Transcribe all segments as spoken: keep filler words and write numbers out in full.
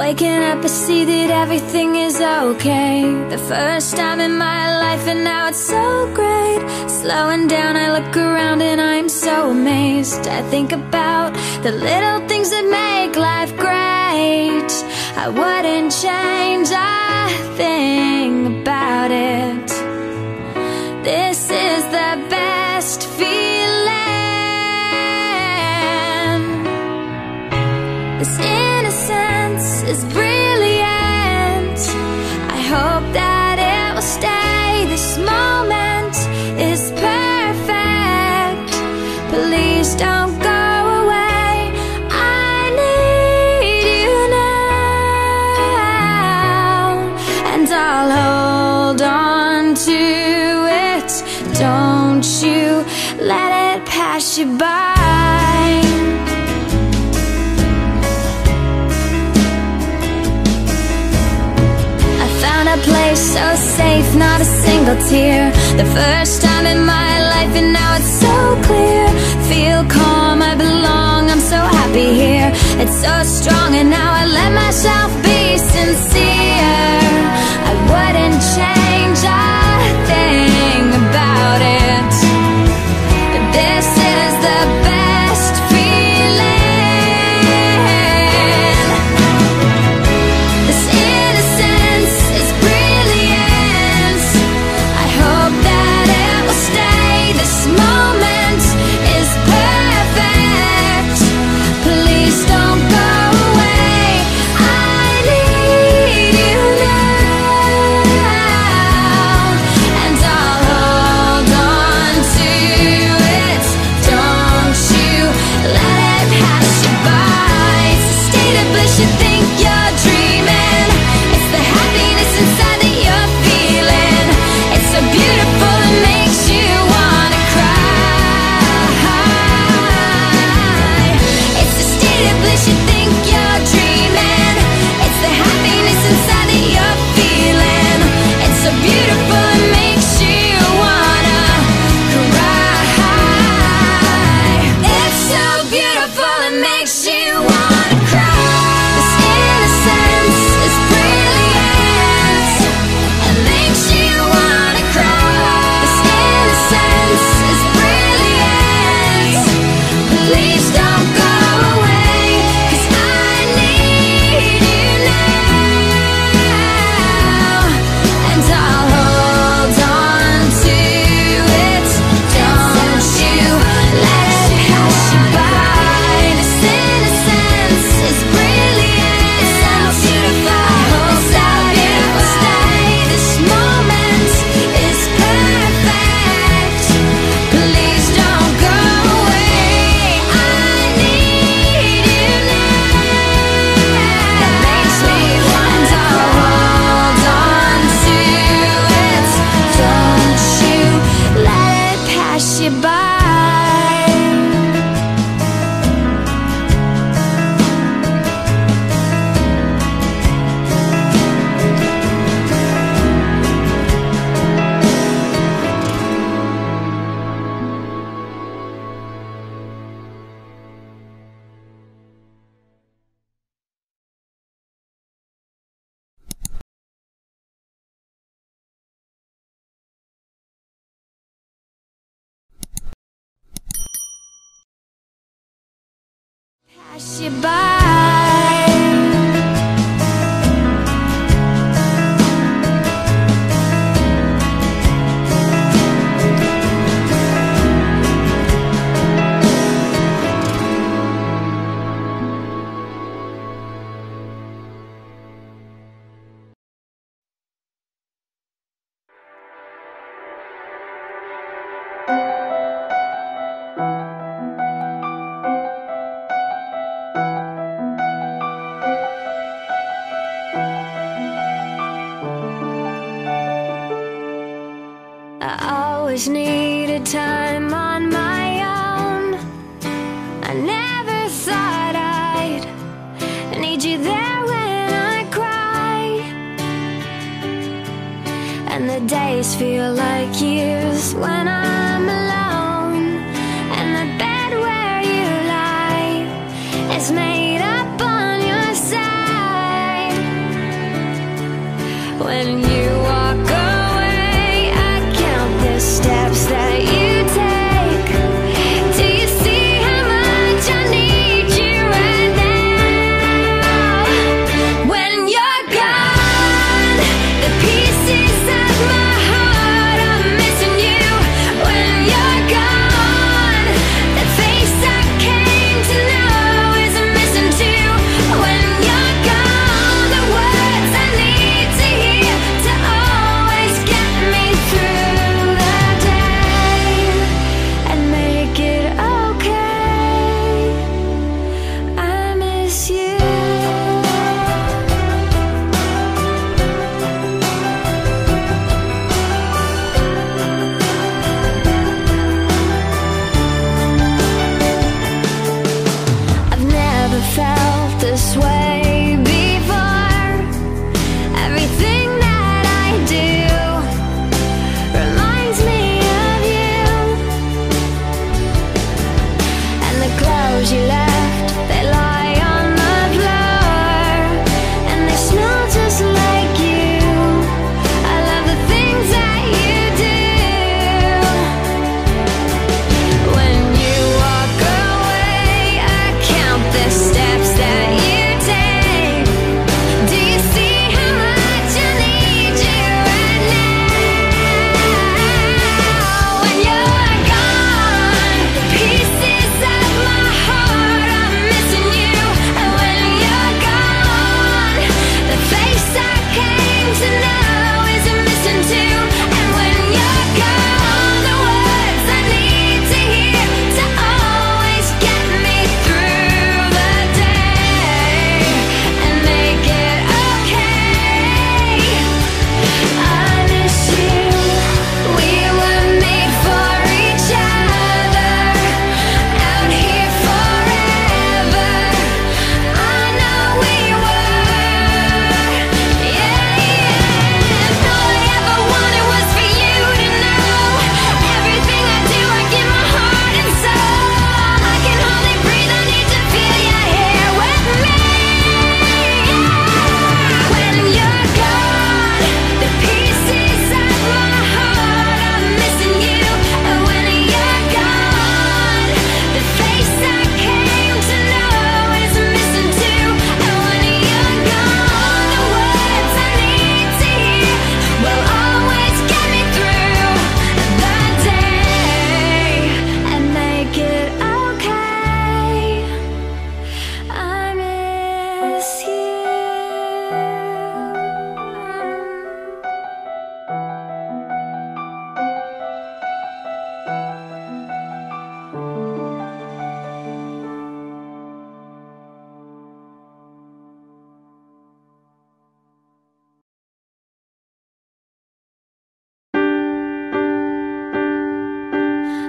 Waking up, I see that everything is okay. The first time in my life, and now it's so great. Slowing down, I look around and I'm so amazed. I think about the little things that make life great. I wouldn't change a thing about it. This is the best feeling. This innocence is brilliant. I hope that it will stay. This moment is perfect. Please don't go away. I need you now, and I'll hold on to it. Don't you let it pass you by. A place so safe, not a single tear. The first time in my life, and now it's so clear. Feel calm, I belong, I'm so happy here. It's so strong, and now I let myself be sincere. I wouldn't change a thing about it. This is the best feeling. This innocence is brilliant. I hope that it will stay. This moment is perfect. Please don't go away. I need you now, and I'll hold on to it. Don't you let it pass you by. It's a state of bliss, you think you're dreaming. It's the happiness inside that you're feeling. It's so beautiful, it makes you wanna cry. It's a state of bliss, you think you're dreaming. It's the happiness inside that you're feeling. It's so beautiful, it makes you wanna cry. It's so beautiful, it makes you wanna cry. This innocence is brilliant. It makes you wanna cry. This innocence is brilliant. Please don't go away, 'cause I need you now, and I'll hold on to it. Don't you let it pass you by. This innocence is brilliant. It's so beautiful. I hope that it will stay. This moment is perfect. Please don't go away. I need you now. That makes me want to hold on to it. Don't you let it pass you by. Pass you by. I always needed time on my own. I never thought I'd need you there when I cry. And the days feel like years when I'm alone. And the bed where you lie is made up on your side.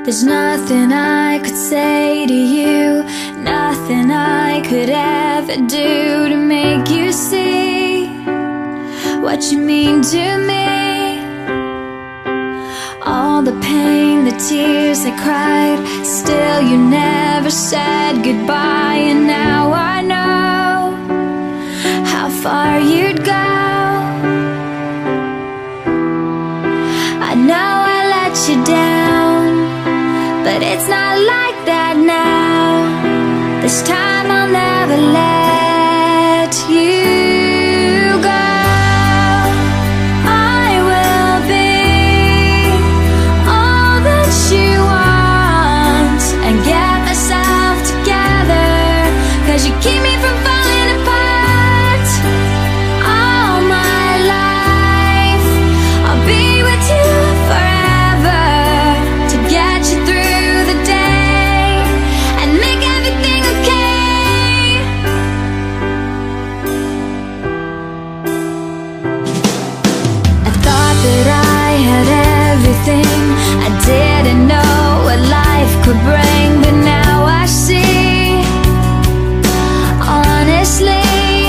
There's nothing I could say to you, nothing I could ever do to make you see what you mean to me. All the pain, the tears I cried, still you never said goodbye. And now I know how far you'd go. I know I let you down, but it's not like that now. This time I'll never let you go. I will be all that you want and get myself together, 'cause you keep me from falling apart. All my life I'll be with you forever, to get you through the day and make everything okay. I thought that I had everything, I didn't know what life could bring, but now I see, honestly,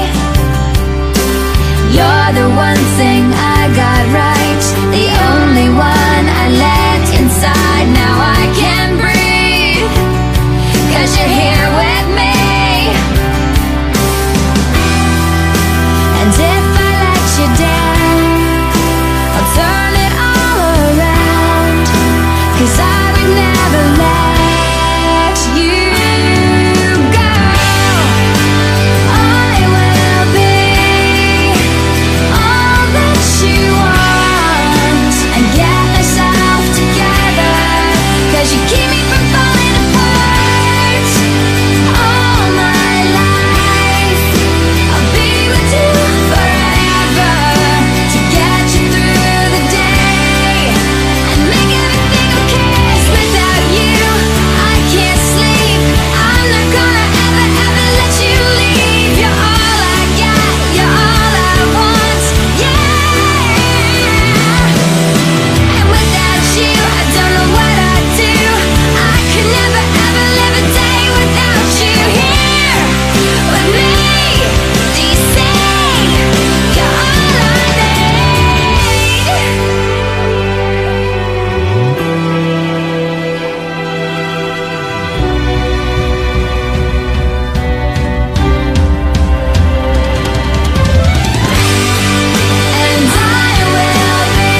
you're the one thing I got right, the only one I let inside. Now I can breathe, 'cause you're here with me. And if I let you down, I'll turn it all around, 'cause I would never let you go. I will be all that you want and get myself together, 'cause you keep me from falling apart. All my life I'll be with you forever, to get you through the day and make everything okay. 'Cause without you I can't sleep, I'm not gonna ever, ever let you leave. You're all I got, you're all I want, yeah. And without you I don't know what I'd do. I could never, ever live a day without you here with me. Do you see? You're all I need. And I will be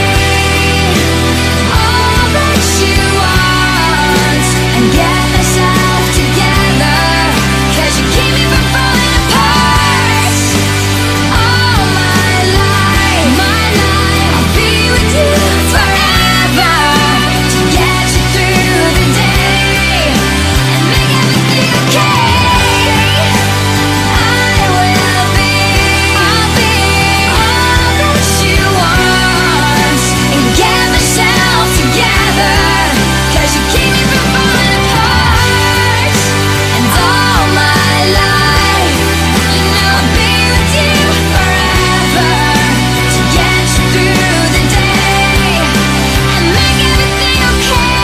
all that you want and get myself together, 'cause you keep me from falling apart. All my life, my life I'll be with you forever, to get you through the day and make everything okay. I will be, I'll be all that you want and get myself together, 'cause you keep me from falling apart. And all my life, you know I'll be with you forever, to get you through the day and make everything okay.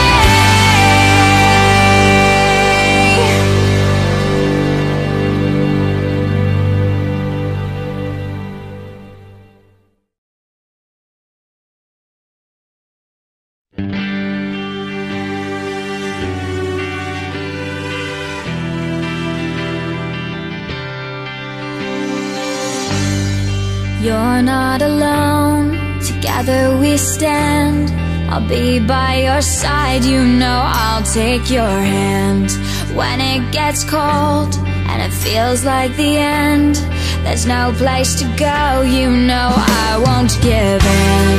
You're not alone, together we stand. I'll be by your side, you know I'll take your hand. When it gets cold and it feels like the end, there's no place to go, you know I won't give in.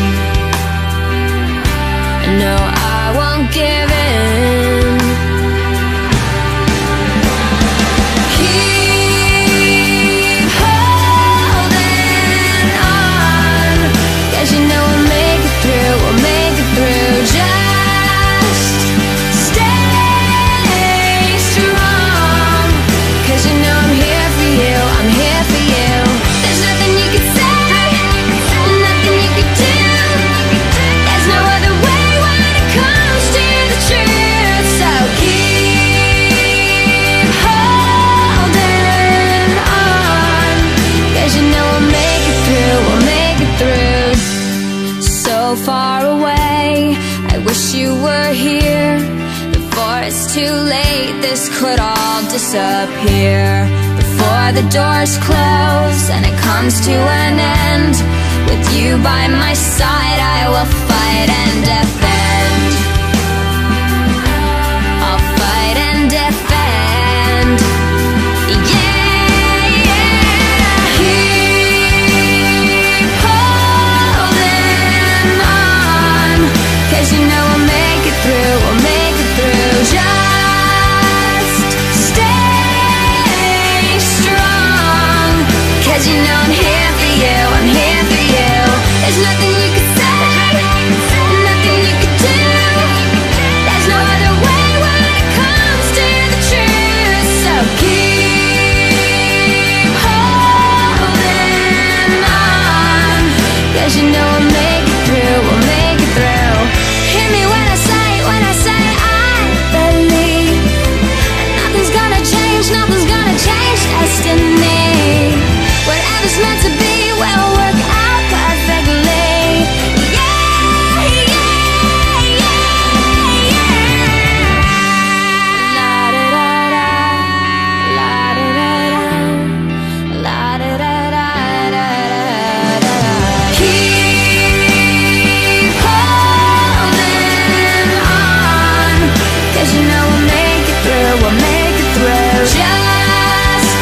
No, I won't give in. Keep holding on, 'cause you know we'll make it through, we'll make it through. Just stay strong, 'cause you know I'm here for you, I'm here for you. There's nothing you can say, nothing you can do. There's no other way when it comes to the it's too late, this could all disappear before the doors close and it comes to an end. With you by my side, I will fight and defend. I'll fight and defend. Yeah, yeah. Keep holding on, 'cause you know we'll make it through, we'll make it through. Just stay strong, 'cause you know I'm here for you, I'm here for you. There's nothing you can say, nothing you can do. There's no other way when it comes to the truth. So keep holding on, 'cause you know we'll make it through, we'll make it through. Hear me when I say, when I say I believe nothing's gonna change, nothing's gonna change destiny. Whatever's meant to be will work out perfectly. Yeah, yeah, yeah, yeah. La da da da, la da da da, la da da da da da. Keep holding on, 'cause you know we'll make it through, we'll make it through. Just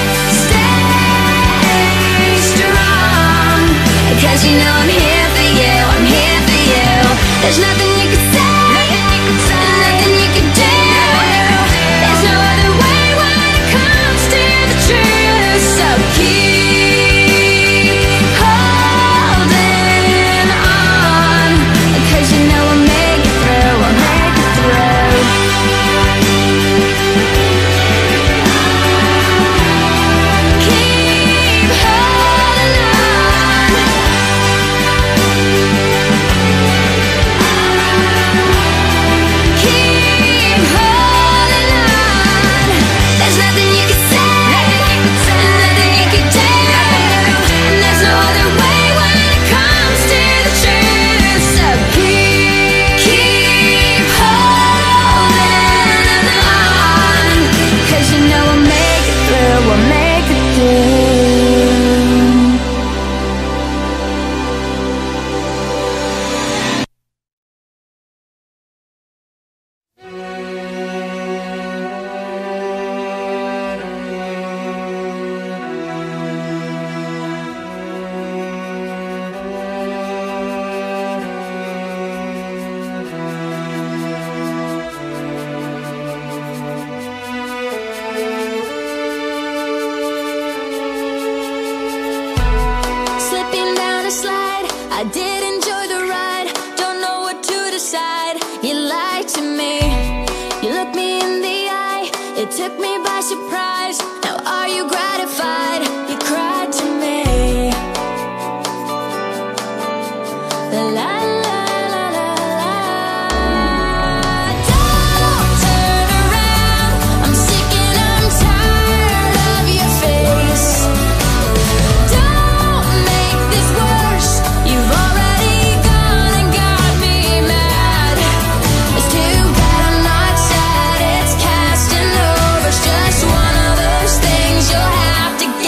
stay strong, 'cause you know I'm here for you, I'm here for you. There's nothing you can say, nothing you can do. There's no other way when it comes to the truth. So keep holding on, 'cause you know we'll make it through, we'll make it through. Keep holding on. Keep holding on. There's nothing you can say, nothing you can do. And there's no other way when it comes to the truth. So keep, keep holding on, 'cause you know we'll make it through, we'll make it through. Slipping down a slide, I did enjoy the ride. Don't know what to decide. You lied to me, you looked me in the eye. It took me by surprise. Now are you gratified? You cried to me. La la la la la la. Don't turn around, I'm sick and I'm tired of your face. Don't make this worse, you've already gone and got me mad. It's too bad I'm not sad, it's cast and over. It's just one of those things you'll have to get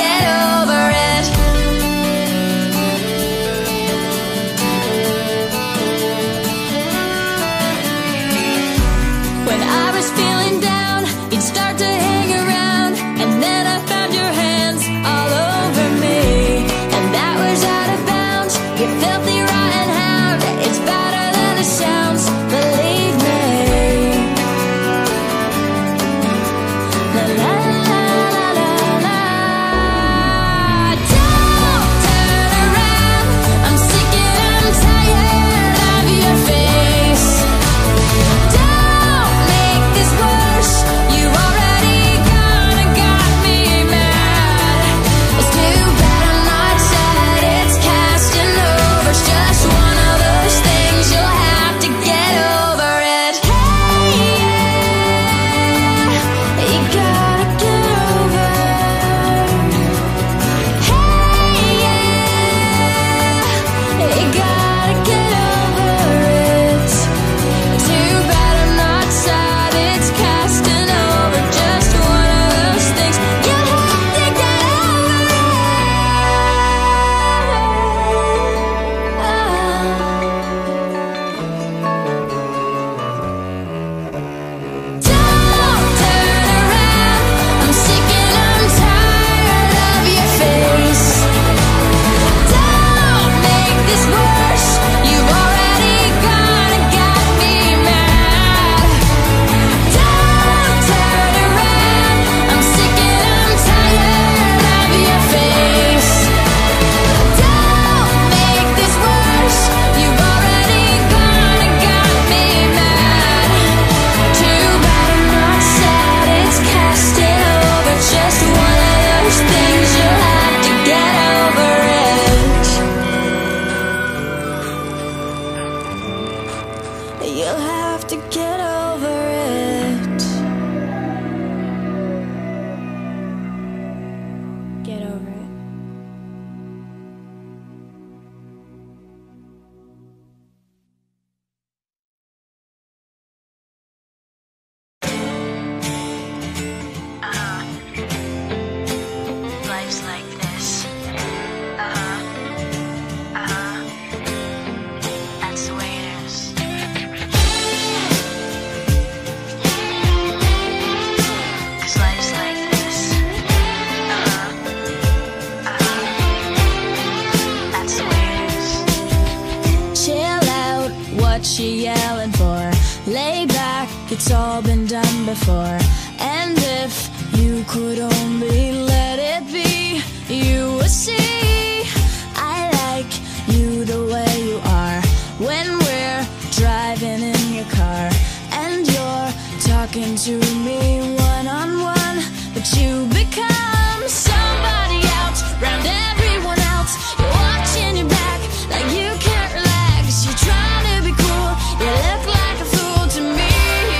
lay back, it's all been done before. And if you could only let it be, you would see I like you the way you are. When we're driving in your car and you're talking to me one-on-one, but you become somebody else round everyone else. You're watching your back like you can't relax. You're trying to be cool, you look like a fool to me.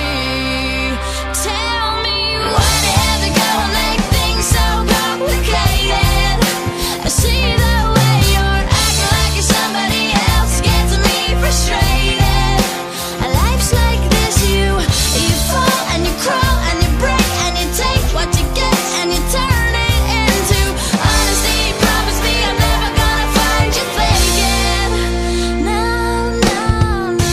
Tell me why they have to go and make things so complicated. I see the way you're acting like you're somebody else, gets me frustrated. Life's like this, you you fall and you crawl and you break and you take what you get and you turn it into honesty. Promise me I'm never gonna find you faking. No, no, no.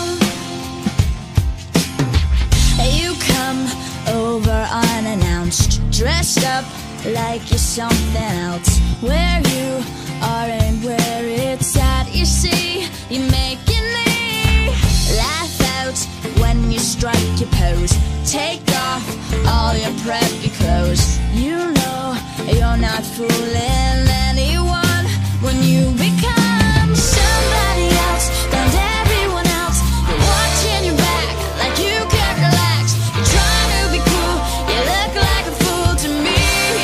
You come over unannounced, dressed up like you're something else. Where you are and where it's at, you see, you're making me laugh out when you strike your pose. Take off all your preppy clothes. You know you're not fooling anyone when you become somebody else round everyone else. You're watching your back like you can't relax. You're trying to be cool, you look like a fool to me.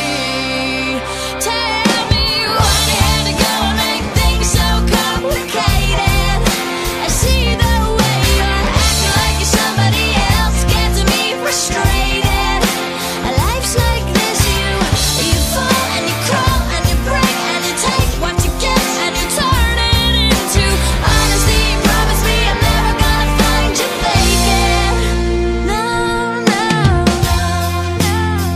Tell me why you had to go and make things so complicated. I see the way you're acting like you're somebody else, gets me frustrated. Life's like this, you you fall and you crawl and you break and you take what you get and you turn it into honesty. Promise me I'm never gonna find you faking. No, no, no, no,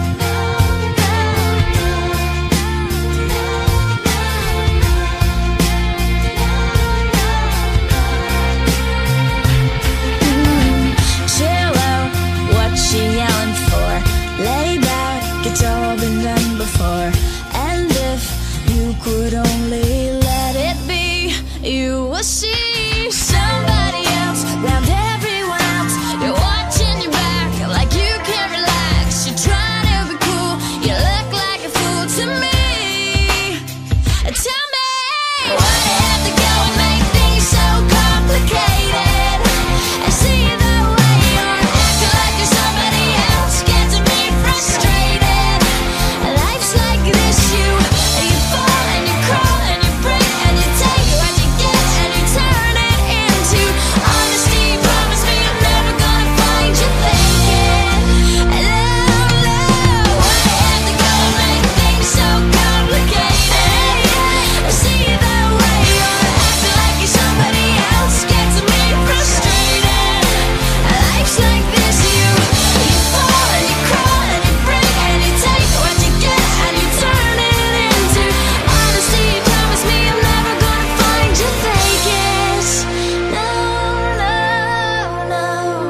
chill out, what you yelling for? Lay back, it's all been done before. And if you could only let it be, you will see somebody else round everyone else. You're watching your back like you can't relax. You're trying to be cool, you look like a fool to me. Tell me why you have to go and make things so complicated. I see the way you're acting like you're somebody else, gets me frustrated. Life's like this, you you fall and you crawl and you break and you take what you get and you turn it into honesty. Promise me I'm never gonna find you faking. Love, love, why you have to go and make things so complicated? I see the way you're acting like you're somebody else, gets me frustrated. Life's like this, you you fall and you crawl and you break and you take what you get and you turn it into honesty. Promise me I'm never gonna find you faking. No, no, no.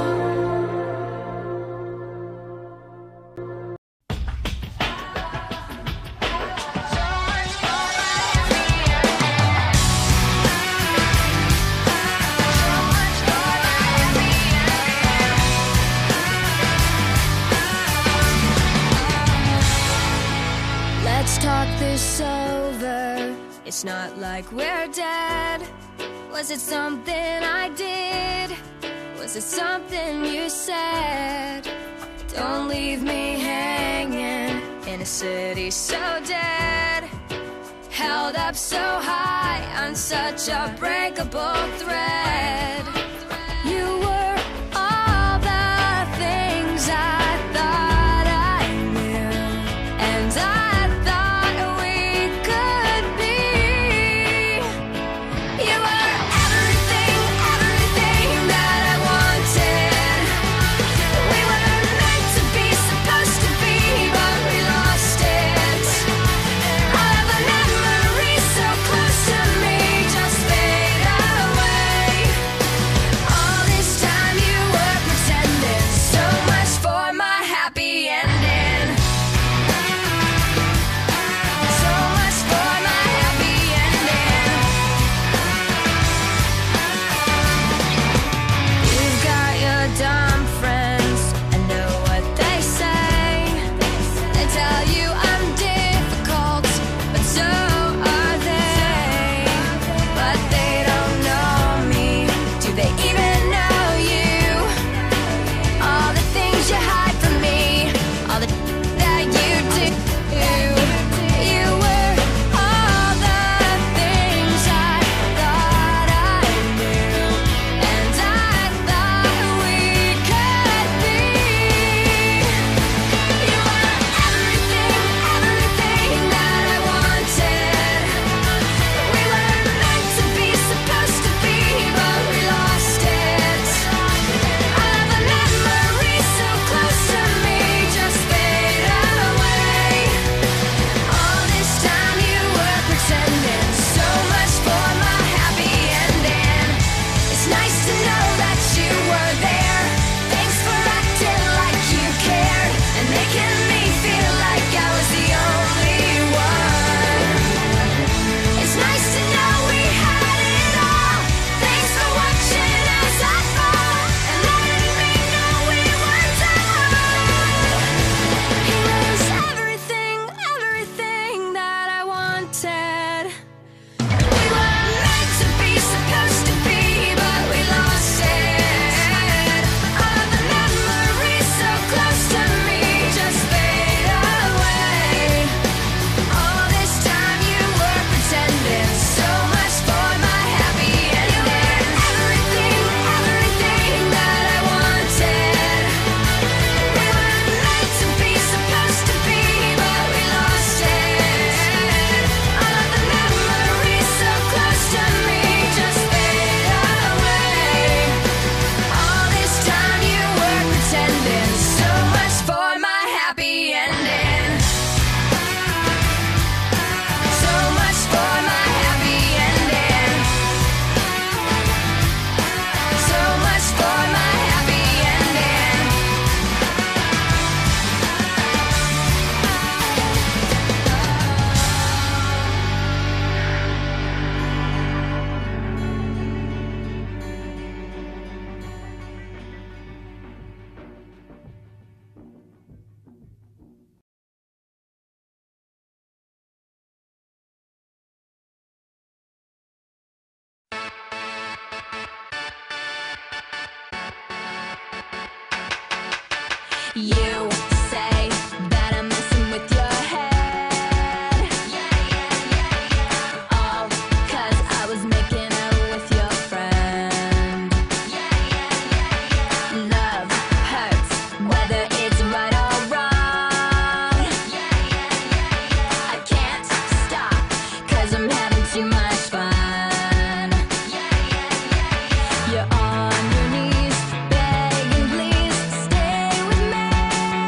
Let's talk this over. It's not like we're dead. Was it something I did? Was it something you said? Don't leave me hanging in a city so dead, held up so high on such a breakable thread. You were all the things I thought I knew, and I thought we could be. You were everything, everything that I wanted. We were meant to be, supposed to be, but we lost it. All of the memories so close to me just fade away. You say that I'm messing with your head. All 'cause I was making out with your friend. Love hurts, whether it's right or wrong. I can't stop, 'cause I'm having too much fun. You're on your knees, begging, please stay with me.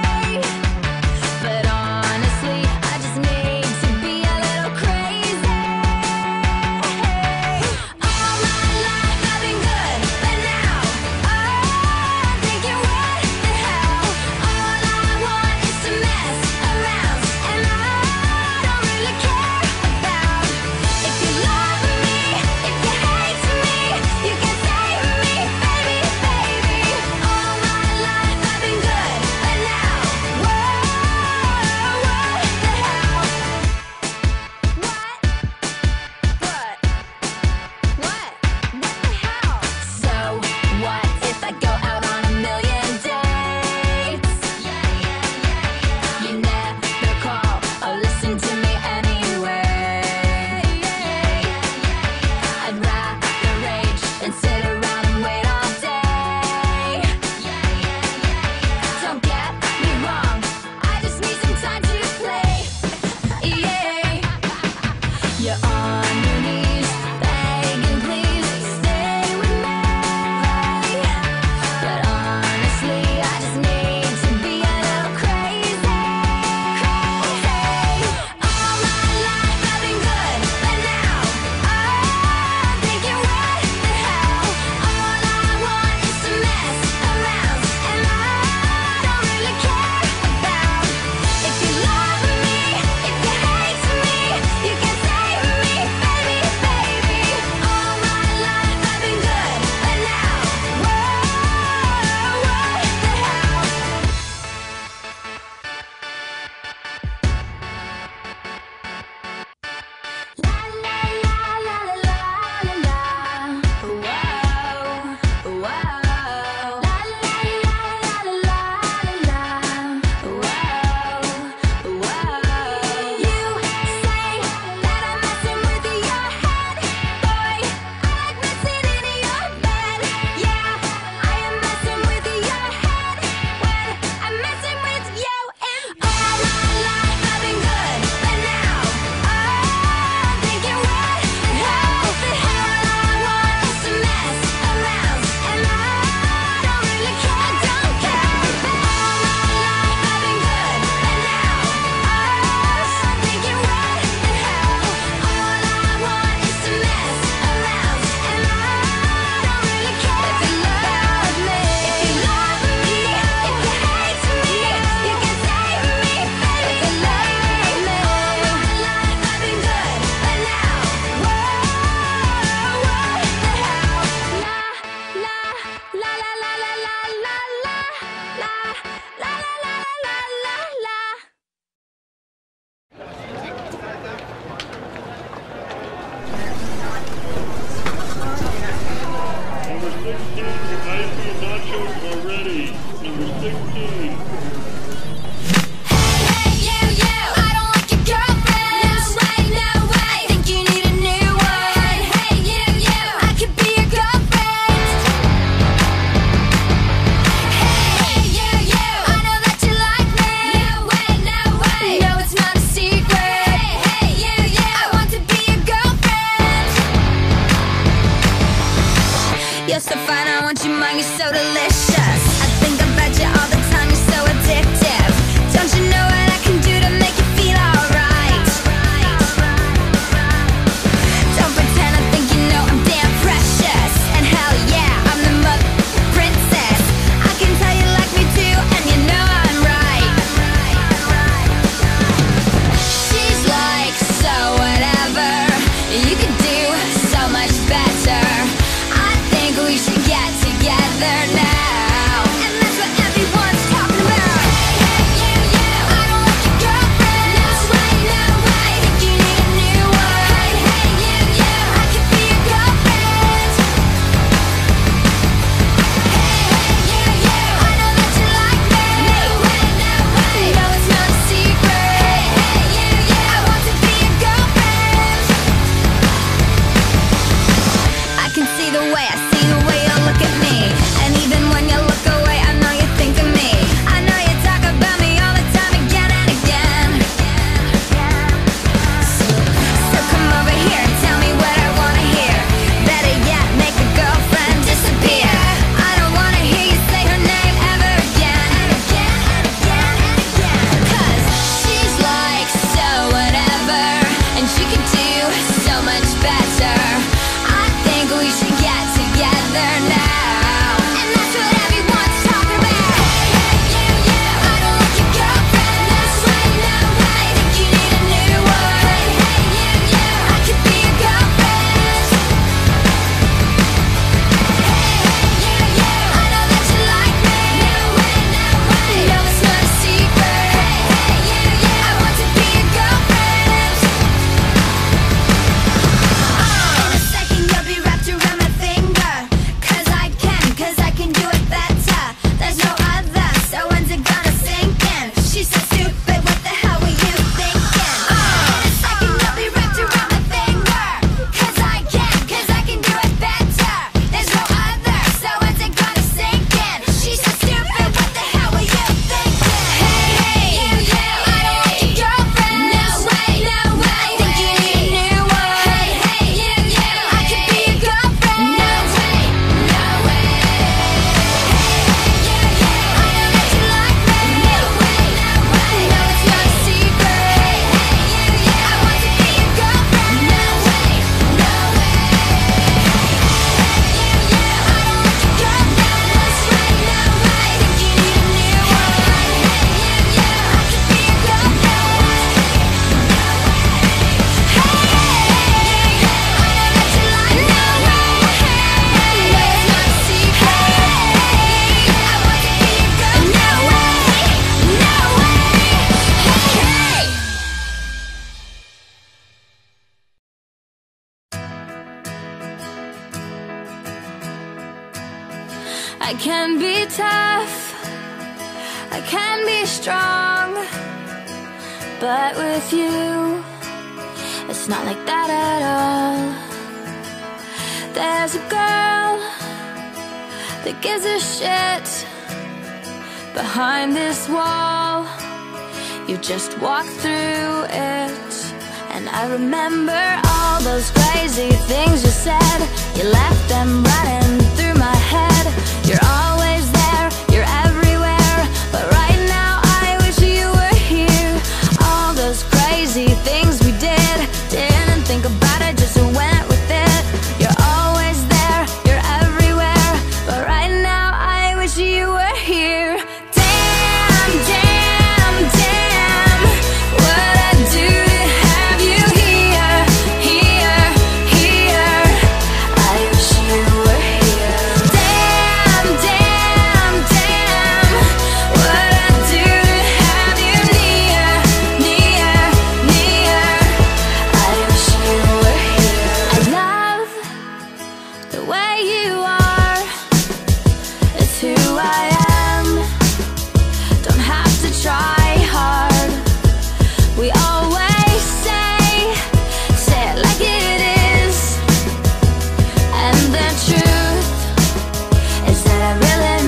I can be strong, but with you, it's not like that at all. There's a girl that gives a shit behind this wall. You just walk through it, and I remember all those crazy things you said. You left them running through my head. You're always there, you're everywhere, but right now I wish you were here. All those crazy things we did, didn't think about it, just went with it. You're always there, you're everywhere, but right now I wish you were here. Damn, damn, damn, what I do to have you here, here, here. I wish you were here. Damn, damn, damn, what I do to have you near, near, near. I wish you were here. I love the way you are. It's who I am. Don't have to try hard. We always say, say it like it is. And the truth is that I really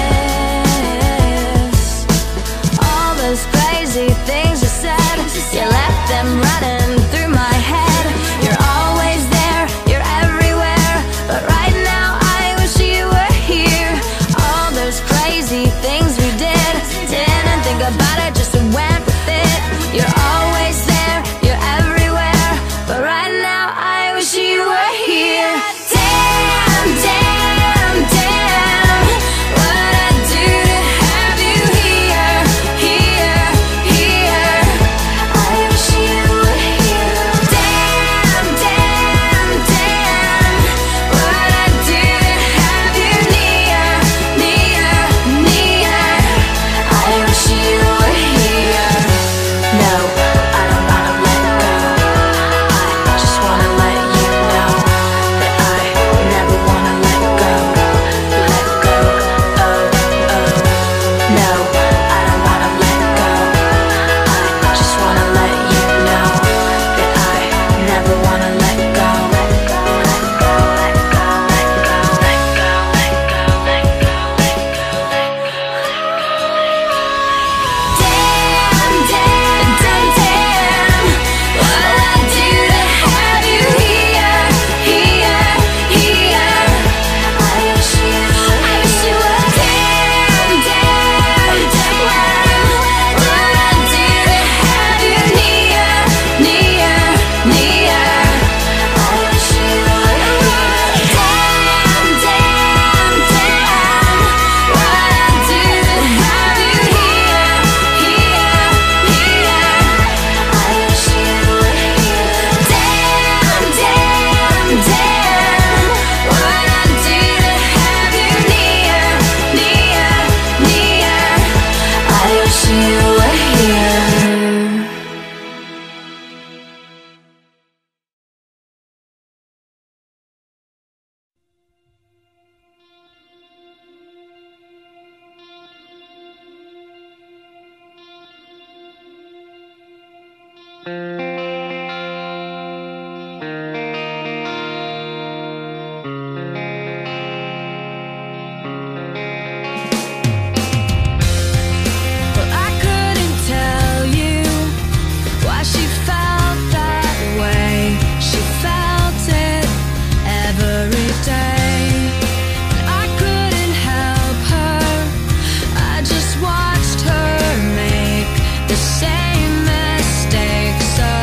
miss all those crazy things you said. You left them running through my head. You're always there, you're everywhere, but right now I wish you were here. All those crazy things we did, didn't think about it, just went with it. You're always there, you're everywhere, but right now I wish you were here. Damn, damn, damn, what I do to have you here, here, here. I wish you were here. Damn, damn, damn, what I do to have you near, near, near. I wish you were here. No, I don't wanna let go. I just wanna let you know that I never wanna let go. Let go, oh, oh. No, I don't wanna let go. I just wanna let you know that I never wanna let go. Let go, let go, let go, let go, let go, let go, let go, let go, let go. Damn, damn, damn, damn, what I do to have you here, here, here. I wish you, I wish you were. Damn, damn, damn, what I do to have you near, near, near. I wish you were here. Damn, damn, damn, what I do to have you here, here, here. I wish you were here. Damn, damn, damn, what I do to have you near, near, near. I wish you were here. Well, I couldn't tell you why she felt that way. She felt it every day, and I couldn't help her. I just watched her make the same mistakes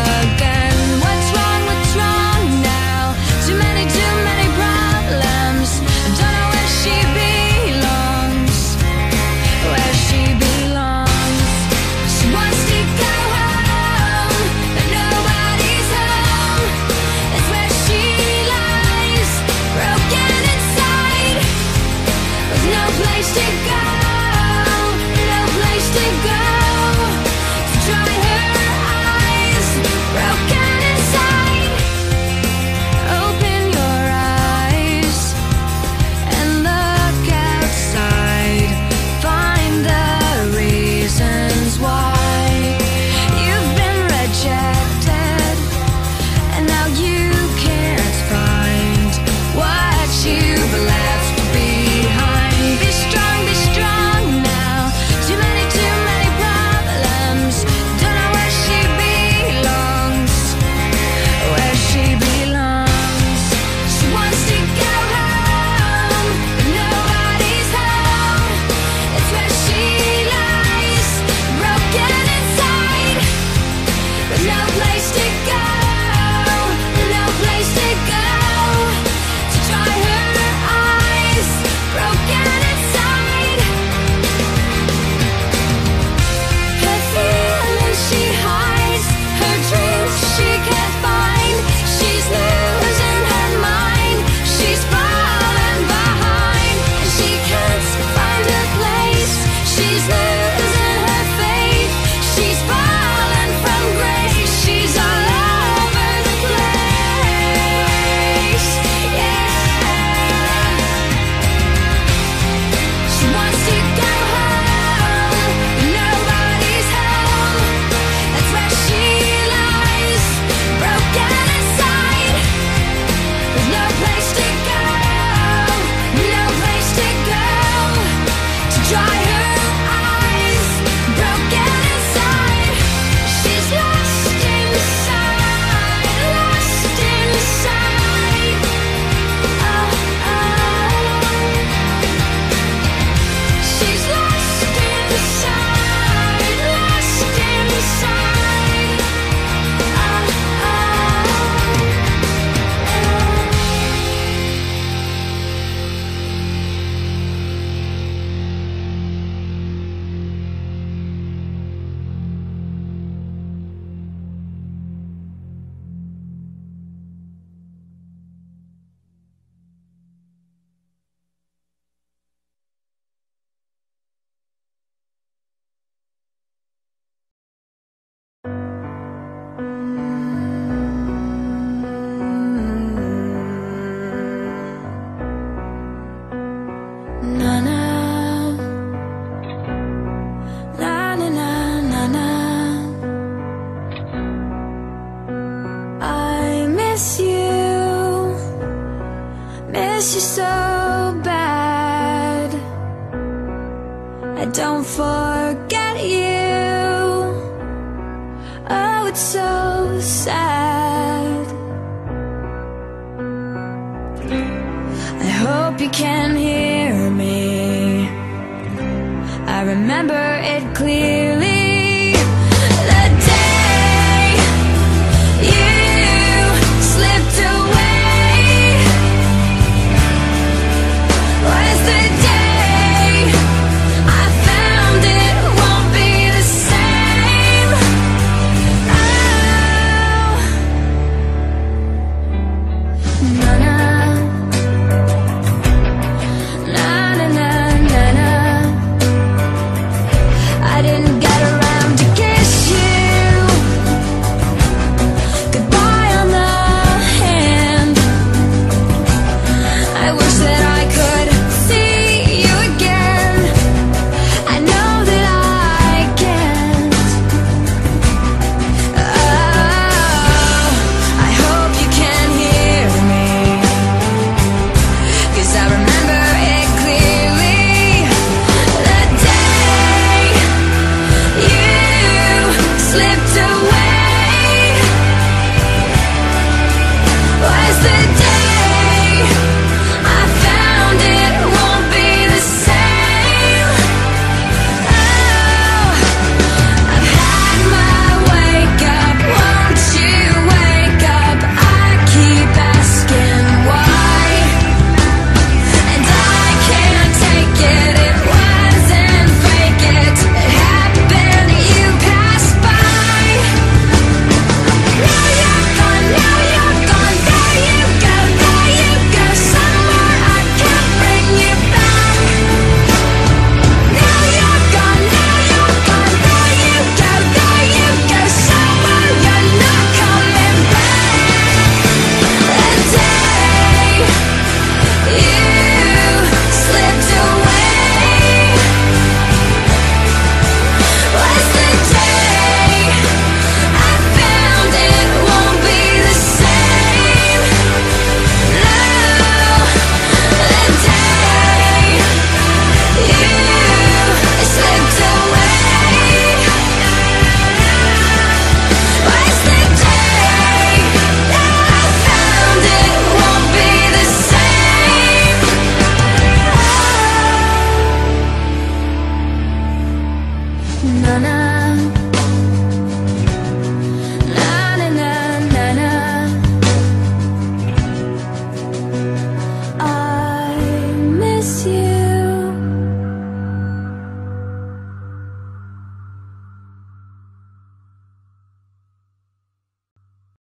don't forget you. Oh, it's so sad. I hope you can hear me. I remember it clearly.